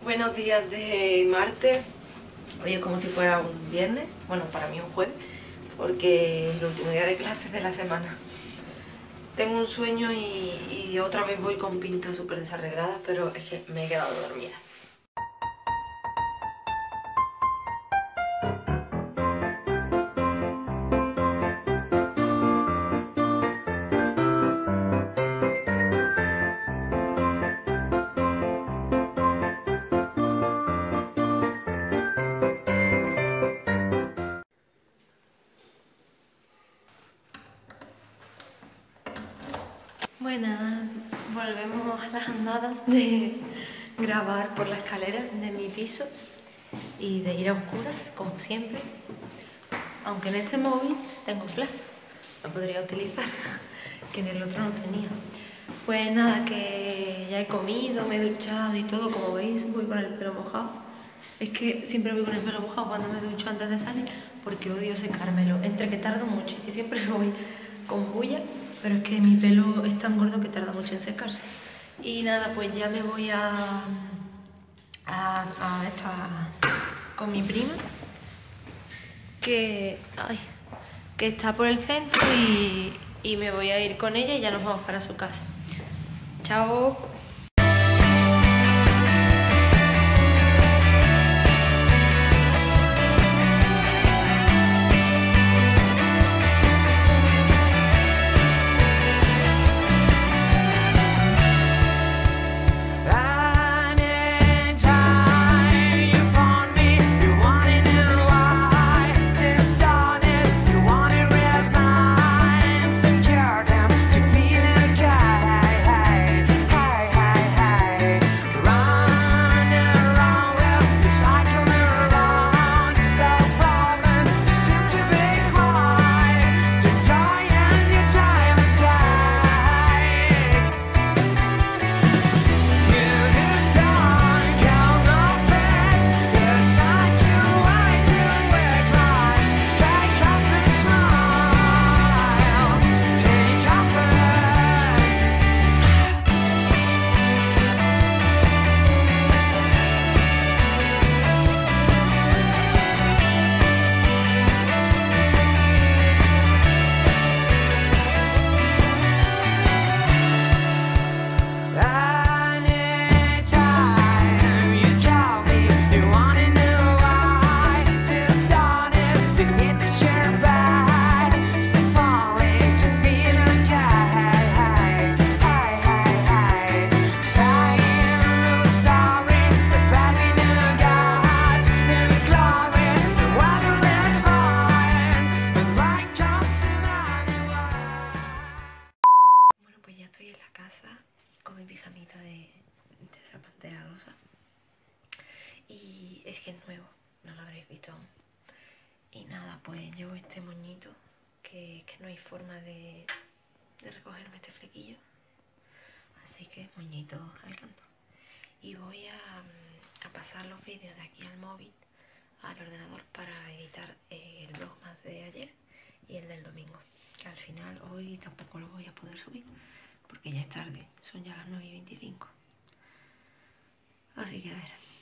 Buenos días de martes. Hoy es como si fuera un viernes, bueno, para mí un jueves, porque es el último día de clases de la semana. Tengo un sueño y otra vez voy con pintas súper desarregladas, pero es que me he quedado dormida. Buenas, volvemos a las andadas de grabar por la escalera de mi piso y de ir a oscuras, como siempre. Aunque en este móvil tengo flash, lo podría utilizar, que en el otro no tenía. Pues nada, que ya he comido, me he duchado y todo, como veis voy con el pelo mojado. Es que siempre voy con el pelo mojado cuando me ducho antes de salir, porque odio secármelo. Entre que tardo mucho y que siempre voy con bulla, pero es que mi pelo es tan gordo que tarda mucho en secarse. Y nada, pues ya me voy con mi prima, que está por el centro y me voy a ir con ella y ya nos vamos para su casa. Chao. Con mi pijamita de la Pantera Rosa y es que es nuevo, no lo habréis visto aún. Y nada, pues llevo este moñito que no hay forma de recogerme este flequillo, así que moñito al canto. Y voy a pasar los vídeos de aquí al móvil al ordenador para editar el vlog más de ayer y el del domingo, que al final hoy tampoco lo voy a poder subir porque ya es tarde, son ya las 9:25. Así que a ver.